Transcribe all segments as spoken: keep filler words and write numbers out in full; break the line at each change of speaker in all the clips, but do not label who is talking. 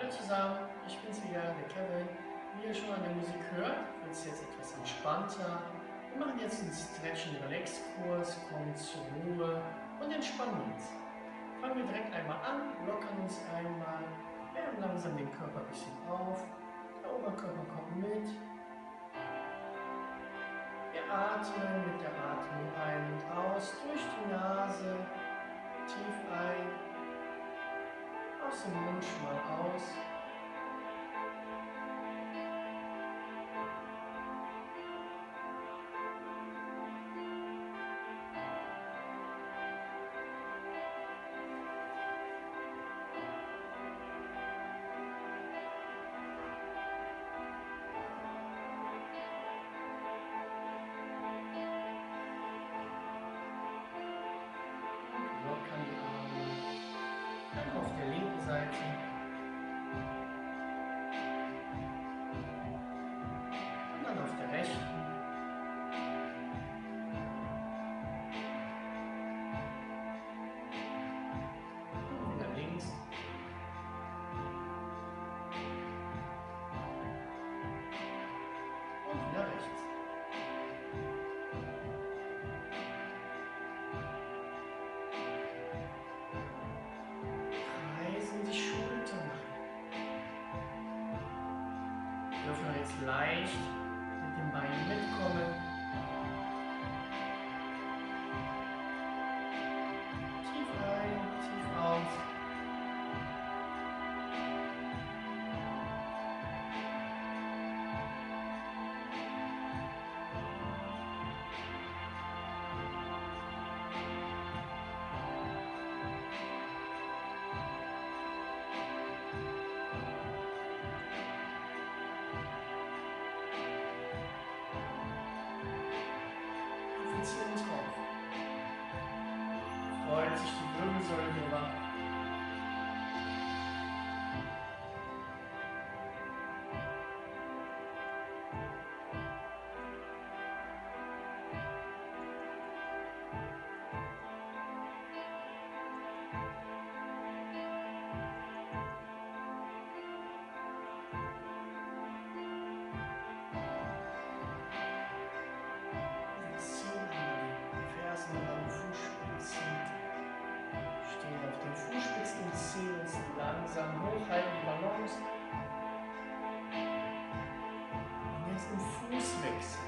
Hallo zusammen, ich bin's wieder, der Kevin. Wie ihr schon an der Musik hört, wird es jetzt etwas entspannter. Wir machen jetzt einen Stretch-and-Relax-Kurs, kommen zur Ruhe und entspannen uns. Fangen wir direkt einmal an, lockern uns einmal, wärmen langsam den Körper ein bisschen auf. Der Oberkörper kommt mit. Wir atmen mit der Atmung ein und aus, durch die Nase, tief ein, aus dem Mund schmal aus. Lockern die Arme. Dann auf der linken Seite. Und dann auf der rechten. Und wieder links. Und wieder rechts. Kreisen die Schultern ein. Wir dürfen jetzt leicht mit den Beinen mitkommen. Tief ein, tief aus. Fixieren uns drauf. Freut sich die Wirbelsäule drüber. Fersen an den Fußspitzen. Stehen auf den Fußspitzen und ziehen uns langsam hoch, halten die Balance. Und jetzt im Fußwechsel.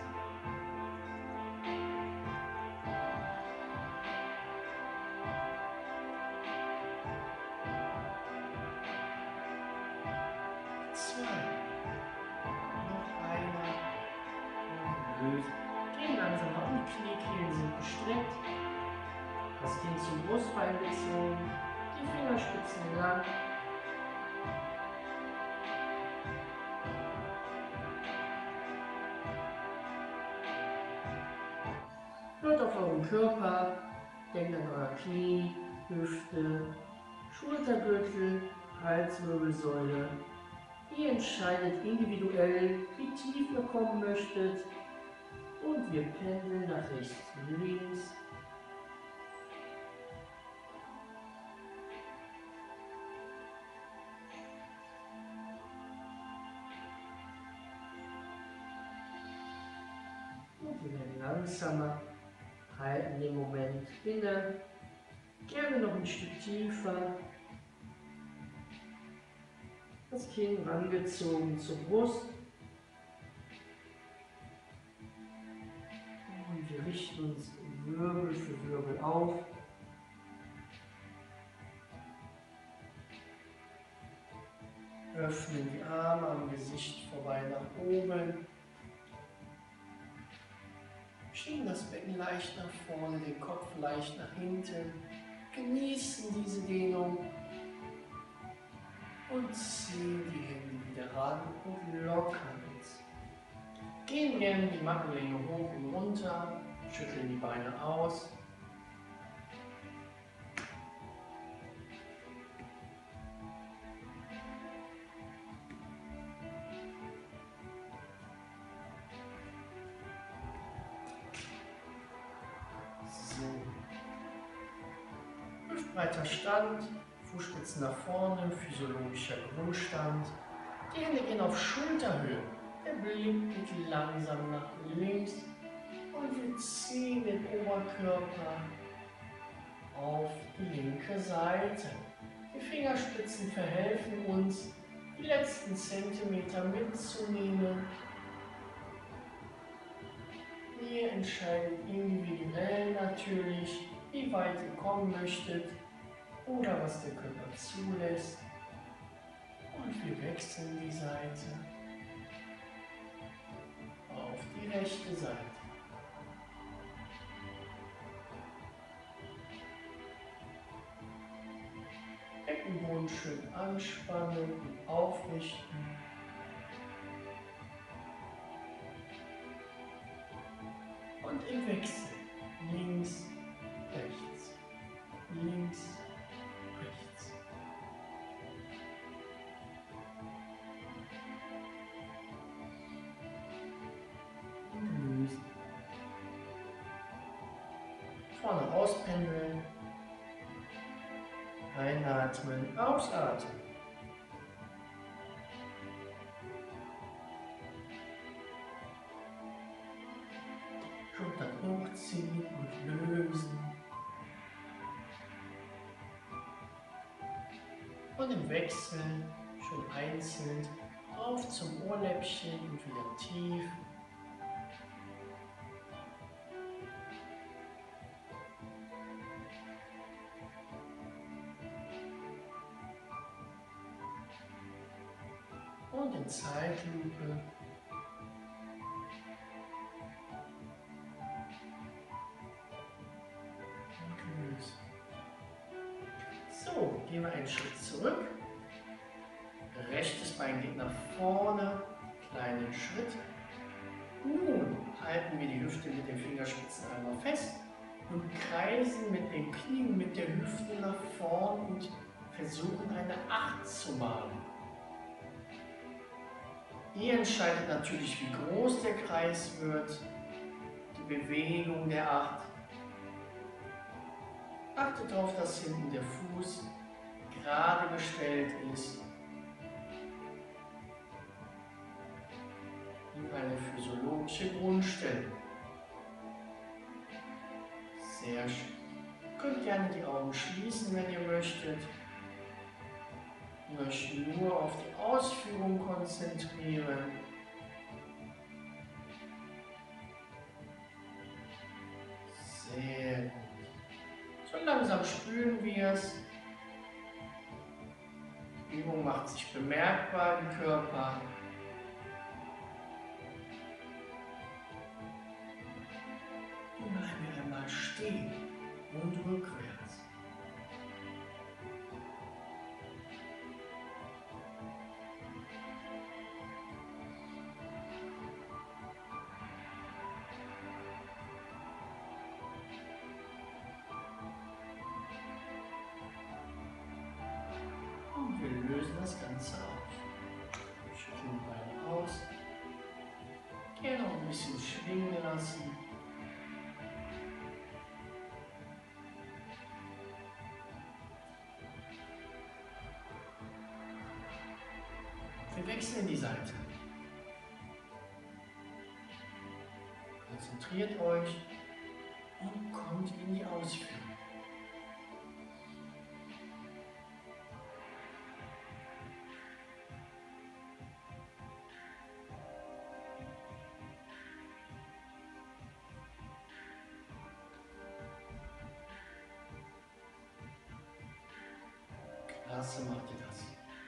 Zwei. Noch einer. Und lösen. Gehen langsam nach unten, die Kniekehlen sind gestreckt. Das Kinn zum Brustbein gezogen, die Fingerspitzen lang. Hört auf euren Körper, denkt an euer Knie, Hüfte, Schultergürtel, Halswirbelsäule. Ihr entscheidet individuell, wie tief ihr kommen möchtet. Und wir pendeln nach rechts und links. Und wir werden langsamer, halten den Moment inne. Gerne noch ein Stück tiefer. Das Kinn rangezogen zur Brust. Und wir richten uns Wirbel für Wirbel auf. Öffnen die Arme am Gesicht vorbei nach oben. Schieben das Becken leicht nach vorne, den Kopf leicht nach hinten. Genießen diese Dehnung. Und ziehen die Hände wieder ran und lockern uns. Gehen gerne die Nackenlänge hoch und runter, schütteln die Beine aus. So. Hüftbreiter Stand, Fußspitzen nach vorne, physiologischer Grundstand. Die Hände gehen auf Schulterhöhe. Der Blick geht langsam nach links und wir ziehen den Oberkörper auf die linke Seite. Die Fingerspitzen verhelfen uns, die letzten Zentimeter mitzunehmen. Ihr entscheidet individuell natürlich, wie weit ihr kommen möchtet oder was der Körper zulässt. Und wir wechseln die Seite auf die rechte Seite. Beckenboden schön anspannen und aufrichten. Und im Wechsel links, rechts, links, rechts. Und lösen. Vorne auspendeln. Einatmen, ausatmen. Schultern hochziehen und lösen. Und im Wechsel schon einzeln auf zum Ohrläppchen und wieder tief. Und in Zeitlupe. Und lösen. So, gehen wir einen Schritt zurück. Rechtes Bein geht nach vorne. Kleinen Schritt. Nun halten wir die Hüfte mit den Fingerspitzen einmal fest und kreisen mit den Knien, mit der Hüfte nach vorn und versuchen eine Acht zu malen. Ihr entscheidet natürlich, wie groß der Kreis wird, die Bewegung der Acht. Achtet darauf, dass hinten der Fuß gerade gestellt ist. In eine physiologische Grundstellung. Sehr schön. Ihr könnt gerne die Augen schließen, wenn ihr möchtet. Und euch nur auf die Ausführung konzentrieren. Sehr gut. So langsam spüren wir es. Die Übung macht sich bemerkbar im Körper. Und bleiben wir einmal stehen und rückwärts. Und wir lösen das Ganze auf. Schütteln die Beine aus. Gerne noch ein bisschen schwingen lassen. Wir wechseln die Seite. Konzentriert euch und kommt in die Ausführung. Klasse macht ihr das.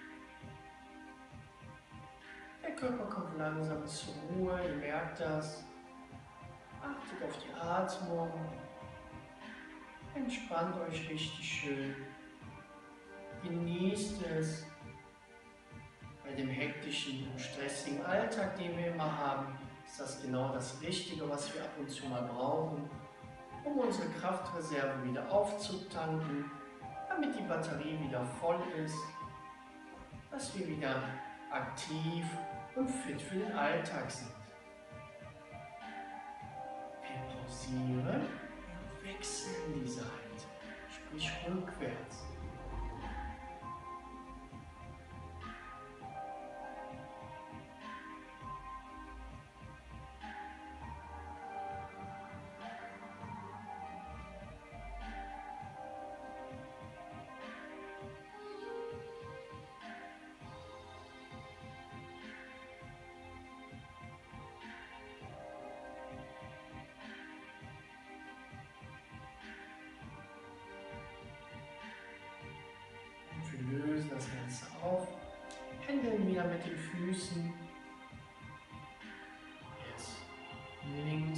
Der Körper kommt langsam zur Ruhe, ihr merkt das. Achtet auf die Atmung. Entspannt euch richtig schön. Genießt es. Bei dem hektischen und stressigen Alltag, den wir immer haben, ist das genau das Richtige, was wir ab und zu mal brauchen, um unsere Kraftreserve wieder aufzutanken, damit die Batterie wieder voll ist, dass wir wieder aktiv und fit für den Alltag sind. Wir pausieren und wechseln die Seite, sprich rückwärts. wieder mit den Füßen. Jetzt links.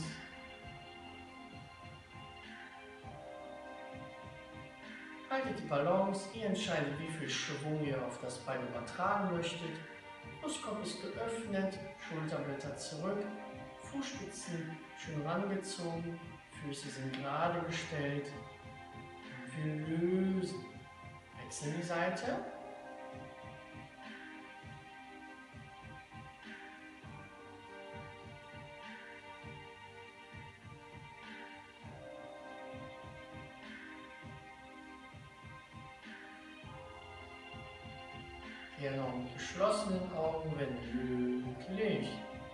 Haltet die Balance, ihr entscheidet, wie viel Schwung ihr auf das Bein übertragen möchtet. Brustkorb ist geöffnet, Schulterblätter zurück, Fußspitzen schön rangezogen, Füße sind gerade gestellt. Und wir lösen. Wechseln die Seite. Hier noch mit geschlossenen Augen, wenn möglich.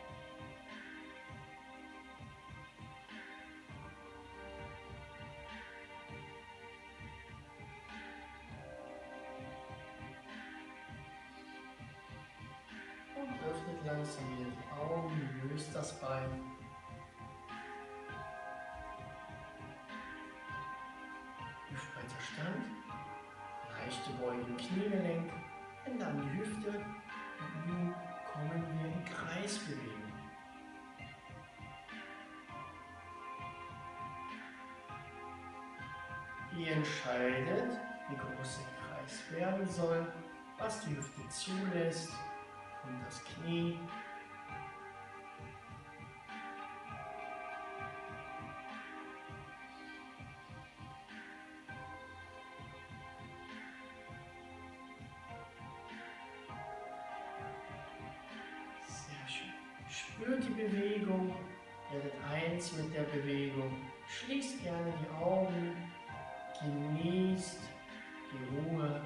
Und öffnet langsam wieder die Augen, löst das Bein. Hüftbreiter Stand, leichte Beuge im Kniegelenk. Hände an die Hüfte und nun kommen wir in Kreisbewegung. Ihr entscheidet, wie groß der Kreis werden soll, was die Hüfte zulässt und das Knie. Spürt die Bewegung, werdet eins mit der Bewegung, schließt gerne die Augen, genießt die Ruhe.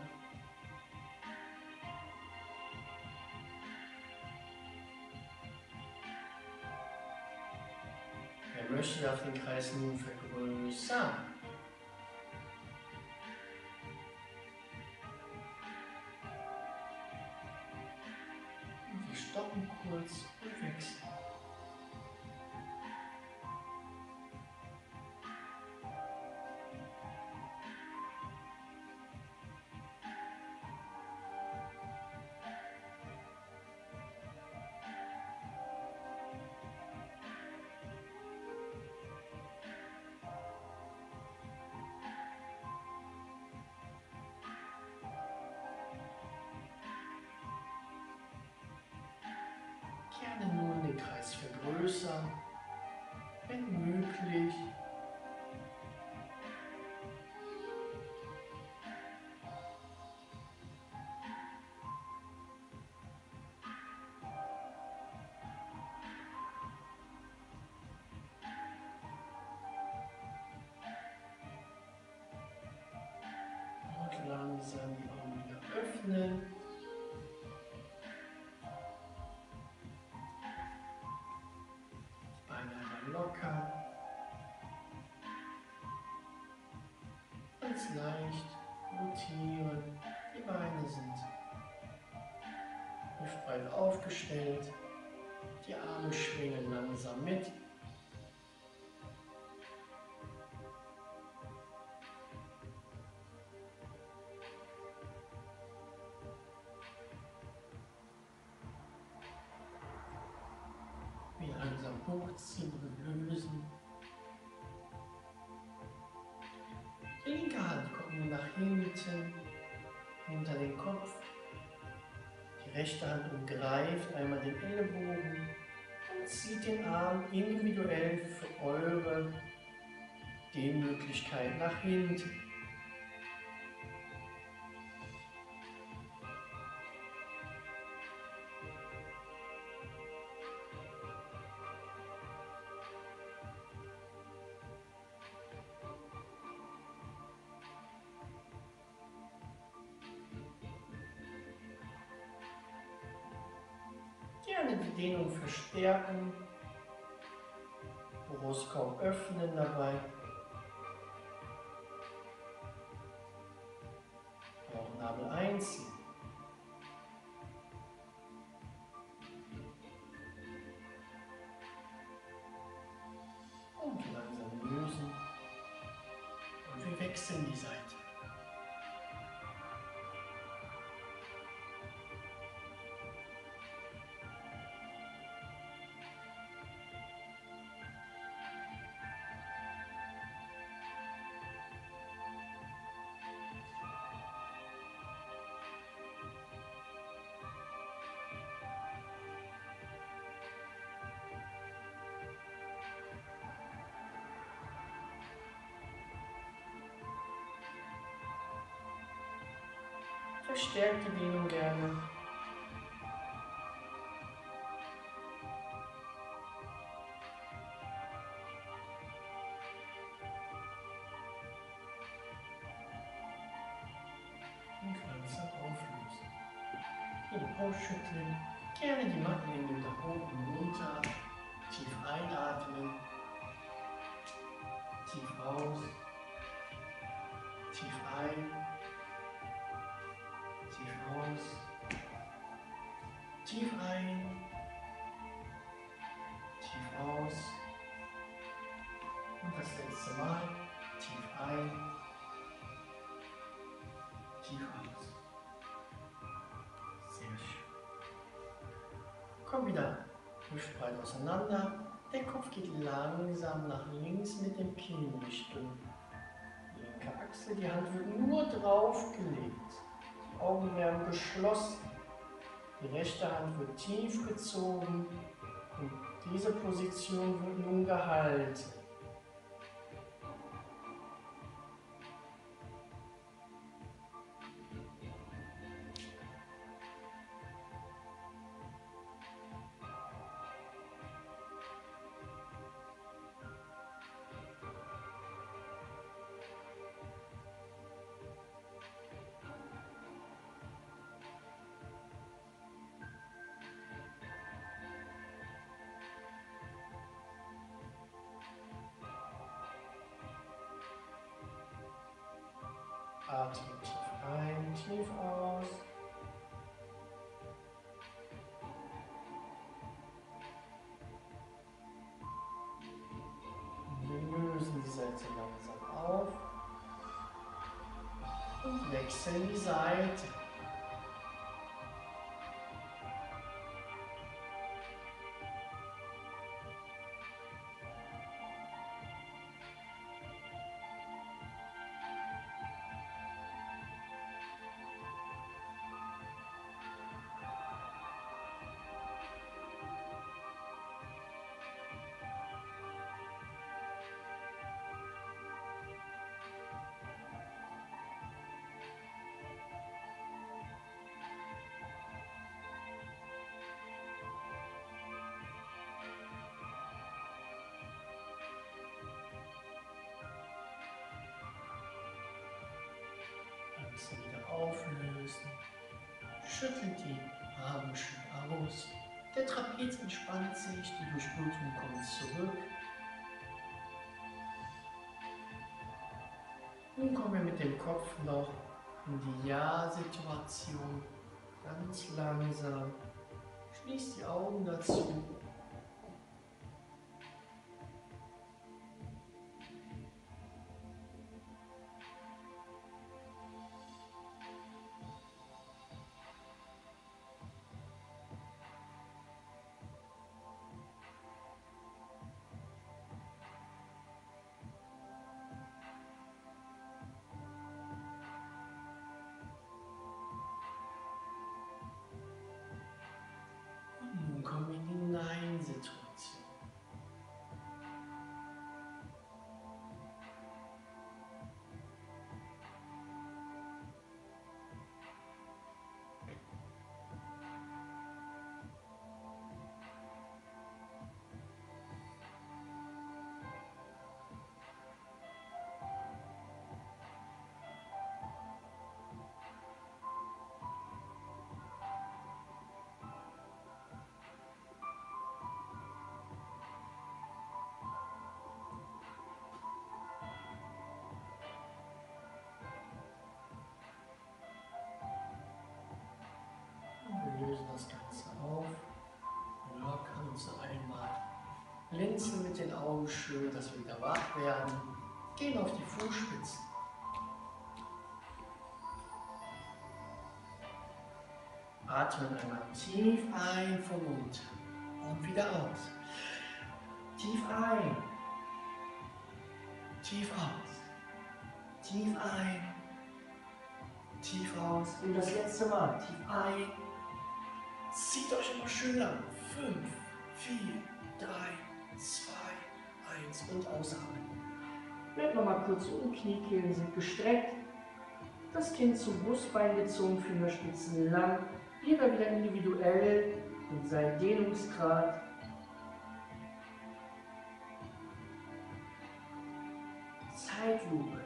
Wer möchte, darf den Kreis nun vergrößern. Und wir stoppen kurz und wechseln. Gerne nun den Kreis vergrößern, wenn möglich. Und langsam die Augen wieder öffnen. Locker, ganz leicht rotieren, die Beine sind hüftbreit aufgestellt, die Arme schwingen langsam mit. Wieder langsam hochziehen und lösen. Die linke Hand kommt nun nach hinten, hinter den Kopf. Die rechte Hand umgreift einmal den Ellenbogen und zieht den Arm individuell für eure Dehnmöglichkeit nach hinten. Gerne die Dehnung verstärken, Brustkorb öffnen dabei, Bauchnabel einziehen. Und langsam lösen und wir wechseln die Seite. Verstärkt die Dehnung gerne. Und langsam auflösen. Wieder ausschütteln. Gerne die Mattenlinie nach oben runter. Tief einatmen. Tief aus. Tief ein. Tief aus. Tief ein. Tief aus. Und das letzte Mal. Tief ein. Tief aus. Sehr schön. Komm wieder hüftbreit auseinander. Der Kopf geht langsam nach links mit dem Kinn Richtung linke Achsel. Die Hand wird nur drauf gelegt. Die Augen werden geschlossen. Die rechte Hand wird tief gezogen. Und diese Position wird nun gehalten. Atme tief ein, tief aus. Wir lösen die Seite langsam auf und wechseln die Seite. Langsam wieder auflösen. Schüttelt die Arme schön aus. Der Trapez entspannt sich, die Durchblutung kommt zurück. Nun kommen wir mit dem Kopf noch in die Ja-Situation. Ganz langsam. Schließt die Augen dazu. Nun kommen wir in die Nein-Situation. Wir lösen das Ganze auf, lockern uns noch einmal, blinzeln mit den Augen schön, dass wir wieder wach werden, gehen auf die Fußspitzen. Atmen einmal tief ein vom Mund und wieder aus. Tief ein, tief aus, tief ein, tief aus und das letzte Mal, tief ein. Zieht euch immer schön lang. fünf, vier, drei, zwei, eins und ausatmen. Bleibt nochmal kurz um, Kniekehlen sind gestreckt. Das Kind zum Brustbein gezogen, Fingerspitzen lang, jeder wieder individuell in seinen Dehnungsgrad. Zeitlupe.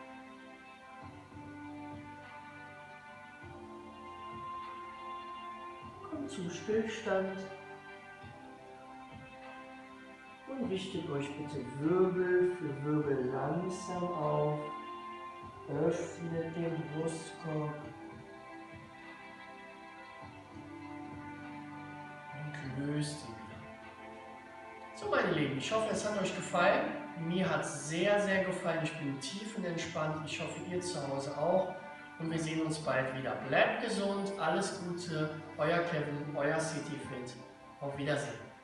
Kommt zum Stillstand und richtet euch bitte Wirbel für Wirbel langsam auf. Öffnet den Brustkorb und löst ihn wieder. So, meine Lieben, ich hoffe, es hat euch gefallen. Mir hat es sehr, sehr gefallen. Ich bin tiefenentspannt. Ich hoffe, ihr zu Hause auch. Und wir sehen uns bald wieder. Bleibt gesund, alles Gute. Euer Kevin, euer CityFit. Auf Wiedersehen.